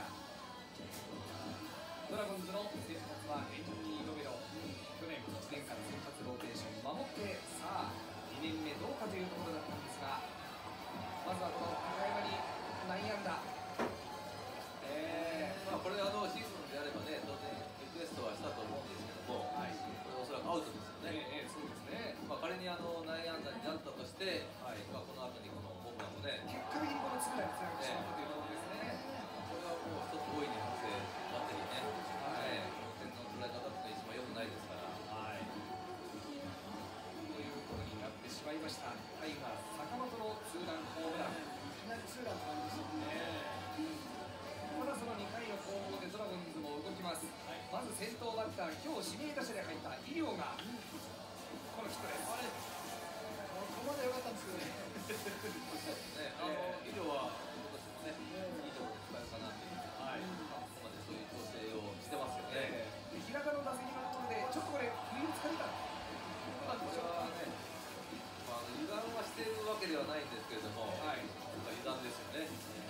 した。ドラゴンズの先発はエンニー・ロメロ、去年1年間先発ローテーション守って、さあ2年目どうかというところだったんですが、まずはこの高山に内野安打。 これシーズンであればね、当然リクエストはしたと思うんですけども、これおそらくアウトですよね。 そうですね。 仮に内野安打になったとして、この後にこのホームランもね、 結果的にこのツーランにつながってしまったというところですね。 これはもう一つ大いに反省バッテリーね、点の捉え方って一番良くないですから。 ということになってしまいました。タイガース坂本のツーランホームラン。 いきなりツーランって感じですよね。 まだその2回の攻防でドラゴンズも動きます。まず先頭バッター、今日指名打者で入った井領がこのヒットです。 ここまで良かったんですけどね。 医療は今年もね、いいところで使えるかなという、ここまでそういう調整をしてますよね。 平田の打席のところで、ちょっとこれ、不意をつかれた。 これはね、油断はしているわけではないんですけれども、油断ですよね。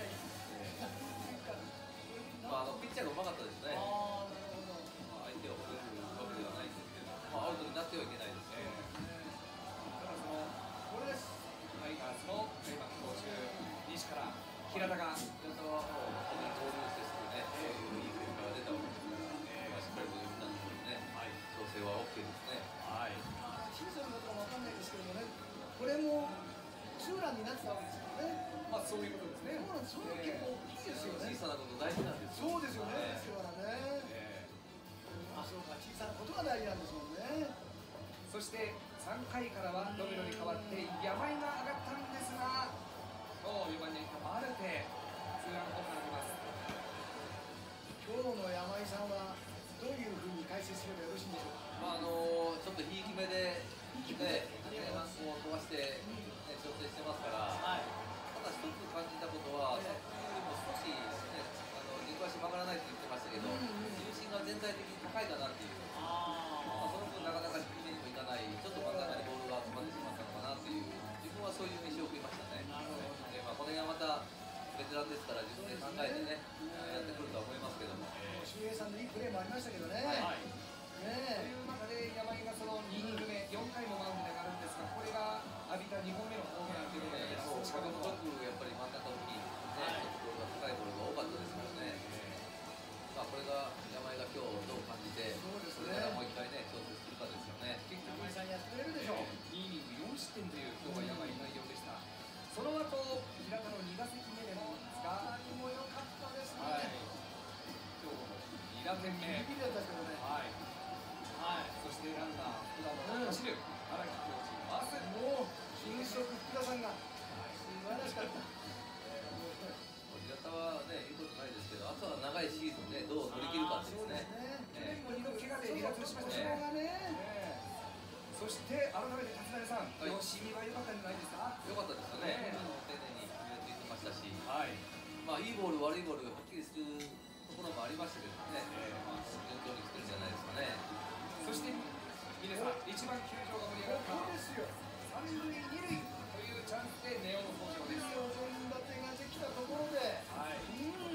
ピッチャーがうまかったですね。相手を褒めるわけではないんですけど、アウトになってはいけないですね。 ただこれです。タイガースの開幕投手、西から平田が。 平田はもう本当に交流してすぐね、そういういい結果が出たわけですから、しっかりと読みたんですけどね、調整は OK ですね。 審査のことは分かんないですけどもね、これもツーランになってたわけですよね。 そういうことですね。 そういうの結構大きいですよね。 小さなこと大事なんですよ。そうですよね。ですからね。そうか、小さなことが大事なんですもんね。 そして3回からはロメロに代わって山井が上がったんですが、今日4番にマルテ、ツーランホームランが出ます。 今日の山井さんはどういうふうに解説すればよろしいんでしょうか。 ちょっとひいき目で、前半を飛ばして、調整してますから、ただ一つ感じたことは、昨年よりも少し、軸足曲がらないと言ってましたけど、重心が全体的に高いかなっていう、その分なかなか低めにもいかない、ちょっと真ん中にボールが集まってしまったのかなっていう、自分はそういう印象を受けましたね。でこれがまたベテランですから自分で考えてね、やってくるとは思いますけども。 周平さんのいいプレーもありましたけどね。 という中で山井がその2イニング目、4回もマウンドで上がるんですが、これが浴びた2本目のホームランということで、 近本よくやっぱり真ん中付近、ボールが高いボールが多かったですからね。これが山井が今日どう感じて、それからもう一回ね、調整するかですよね。 結局、さんやってくれるでしょう。 2イニング4失点という今日は山井の内容でした。その後、平田の2打席目でもがも良かったですね。 今日の2打点目。 ビビりだったですけどね。 そしてランナー福田も走る荒木コーチ回す。 もう俊足福田さんが素晴らしかった。 平田はね、言うことないですけど、あとは長いシーズンね、どう乗り切るかですね。 去年も2度怪我で離脱しましたね。そして改めて立浪さん、吉見は良かったんじゃないですか。 良かったですよね。丁寧に決めていきましたし、いいボール悪いボールがはっきりするところもありましたけどね。順調に来てるんじゃないですかね。 そして皆さん、一番球場が盛り上がった三塁二塁というチャンスで根尾の登場です。 お膳立てができたところで、 さあ、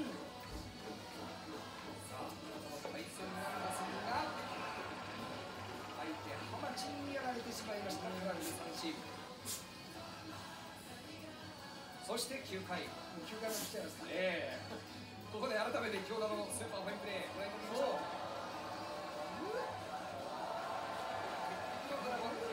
この対戦なんですが、相手浜地にやられてしまいました。空振り三振。そして9回、 9回まで来ちゃいますか。 ここで改めて京田のスーパーファインプレーご覧いただきましょう。ドラゴンズ